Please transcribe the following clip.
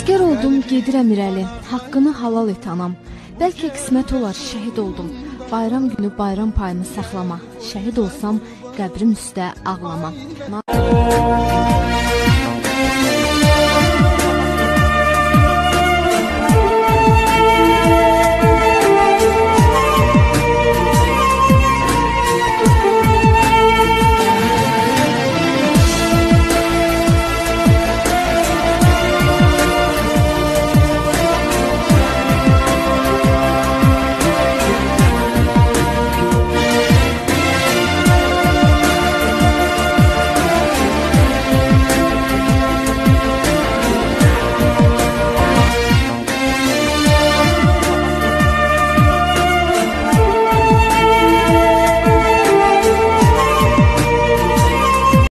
Əskər oldum, gedirəm irəli, haqqını halal et anam. Bəlkə qismət olar, şəhid oldum. Bayram günü bayram payını saxlama. Şəhid olsam, qəbrim üstə ağlama.